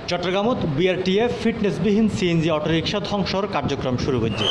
চট্টগ্রামত BRTA ফিটনেসবিহীন CNG autorickshaw ধ্বংসর কার্যক্রম শুরু করছে।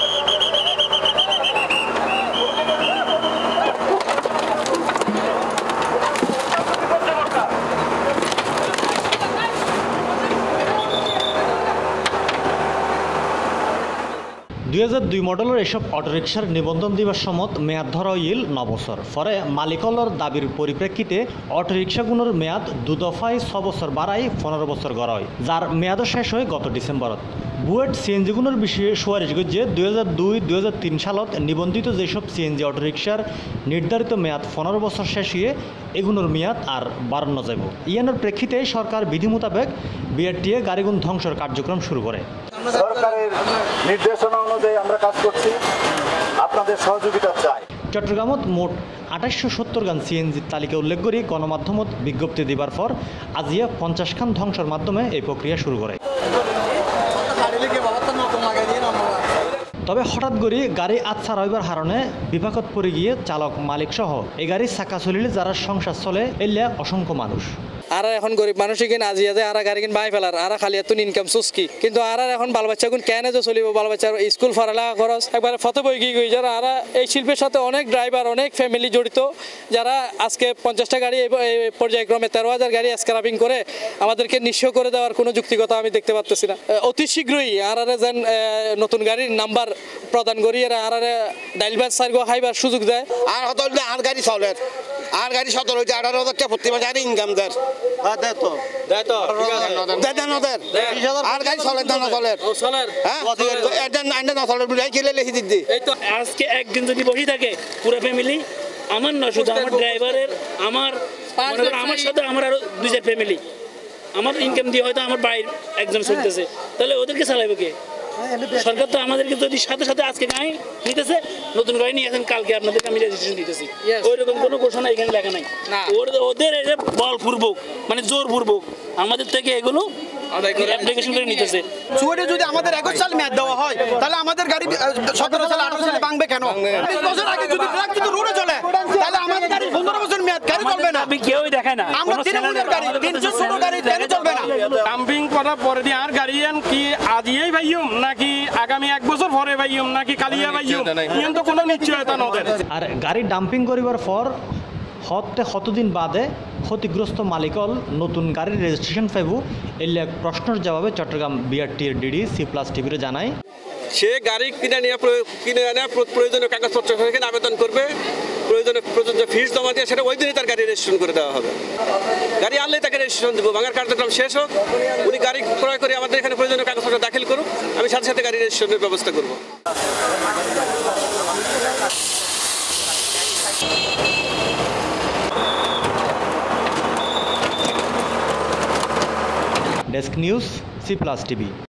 দুই মডেলের এসব অটোরিকশার নিবন্ধন দিবার সমত মেয়াদ ধরা হইল 9 বছর। ফলে মালিকলর দাবির পরিপ্রেক্ষিতে অটোরিকশাগুলোর মেয়াদ 2 দফায় 6 বছর বাড়াই 15 বছর করা হয়, যার মেয়াদও শেষ হয় গত ডিসেম্বরত। বুয়েট সিএনজিগুলোর বিষয়ে সুপারিশ করছে 2002-2003 সালত নিবন্ধিত যেসব সিএনজি অটোরিকশার নির্ধারিত মেয়াদ 15 বছর শেষ হয়ে এগুলোর মেয়াদ আর বাড়ানো যাব। ইয়ানোর প্রেক্ষিতে সরকার বিধি মোতাবেক বিআরটিএ গাড়িগুলো ধ্বংসর কার্যক্রম শুরু করে। সরকারের নির্দেশনা অনুযায়ী আমরা কাজ করছি, আপনাদের সহযোগিতা চাই। চট্টগ্রামত মোট 2870 গান সিএনজির তালিকা উল্লেখ করে গণমাধ্যমত বিজ্ঞপ্তি দিবার পর আজিয়া 50 খান ধ্বংসের মাধ্যমে এই প্রক্রিয়া শুরু করে। তবে হঠাৎ করে গাড়ি আচ্ছা রইবার হারণে বিপাকত পড়ে গিয়ে চালক মালিক সহ এই গাড়ির চাকা চলিলে যারা সংসার চলে এলিয়া অসংখ্য মানুষ। আর এখন গরিব মানুষ কিনা আজিয়া যায় আর গাড়ি কিন বাই ফেলার আর খালি এত ইনকাম সুস্কি, কিন্তু আর এখন বাল বাচ্চা গুণ কেন যে চলিব, বাল বাচ্চার স্কুল ফরালা খরচ একবারে ফতে বই গিয়ে যারা আর এই শিল্পের সাথে অনেক ড্রাইভার অনেক ফ্যামিলি জড়িত, যারা আজকে 50টা গাড়ি এই পর্যায়ক্রমে 13,000 গাড়ি স্ক্রাপিং করে আমাদেরকে নিঃস্ব করে দেওয়ার কোনো যুক্তিকতা আমি দেখতে পাচ্ছি না। অতি শীঘ্রই আর যেন নতুন গাড়ির নাম্বার প্রদান করি এরা আর ডাইলবার সার্গো হাইবার সুযোগ দেয়। আর হতো আর গাড়ি চলে আর গাড়ি 17 হয়েছে 18,000 টাকা প্রতি মাসে আর ইনকাম দেয়। আর গাড়ি চলে না চলে না চলে বুঝাই খেলে লিখে দিদি। এই তো আজকে একদিন যদি বসে থাকে পুরো ফ্যামিলি, আমার না শুধু আমার ড্রাইভারের, আমার সাথে আমার আরো 2-4 ফ্যামিলি, আমার ইনকাম দিয়ে হয়তো আমার বাড়ির একজন চলতেছে, তাহলে ওদেরকে চালাবে কে? সরকার তো আমাদেরকে যদি সাথে সাথে আজকে গাড়ি নিতেছে, নতুন গাড়ি নিয়ে আসেন, কালকে আপনাদেরকে আমি রেজিস্ট্রেশন দিতেছি, ওইরকম কোনো ঘোষণা এখানে লেখা নাই। ওদের বলপূর্বক মানে জোরপূর্বক আমাদের থেকে এগুলো অ্যাপ্লিকেশন করে নিতেছে। চুয়াটে যদি আমাদের 21 সাল মেয়াদ দেওয়া হয় তাহলে আমাদের গাড়ি 17 সাল 18 সালে ভাঙবে কেন? 20 বছর আগে যদি ট্রাক যদি রোডে চলে তাহলে আমাদের গাড়ি 15 বছর মেয়াদ গাড়ি চলবে না। আমি কেউই দেখায় না আমরা তৃণমূলের গাড়ি 316 গাড়ি কেন চলবে না? ডাম্পিং করার পরে দিয়ে আর গাড়ি কি আজিয়েই ভাইয়ুম নাকি আগামী 1 বছর পরে ভাইয়ুম নাকি কালিয়া ভাইয়ুম, ইয়ন তো কোনো নিশ্চয়তা নদের। আর গাড়ি ডাম্পিং করিবার পর কতদিন বাদে ক্ষতিগ্রস্ত মালিকল নতুন গাড়ির রেজিস্ট্রেশন পাইব এলে এক প্রশ্নের জবাবে চট্টগ্রাম বিআরটির ডিডি C+ টিভির জানায়, সে গাড়ি কিনে নিয়ে প্রয়োজনীয় কাগজপত্র সেখানে আবেদন করবে, প্রয়োজনীয় প্রযোজ্য ফিস জমা দিয়ে সেটা ওই দিনই তার গাড়ি রেজিস্ট্রেশন করে দেওয়া হবে। গাড়ি আনলেই তাকে রেজিস্ট্রেশন দেবো, ভাঙার কার্যক্রম শেষ হোক, উনি গাড়ি ক্রয় করে আমাদের এখানে প্রয়োজনীয় কাগজপত্র দাখিল করুক, আমি সাথে সাথে গাড়ি রেজিস্ট্রেশনের ব্যবস্থা করব। Desk news C+ TV.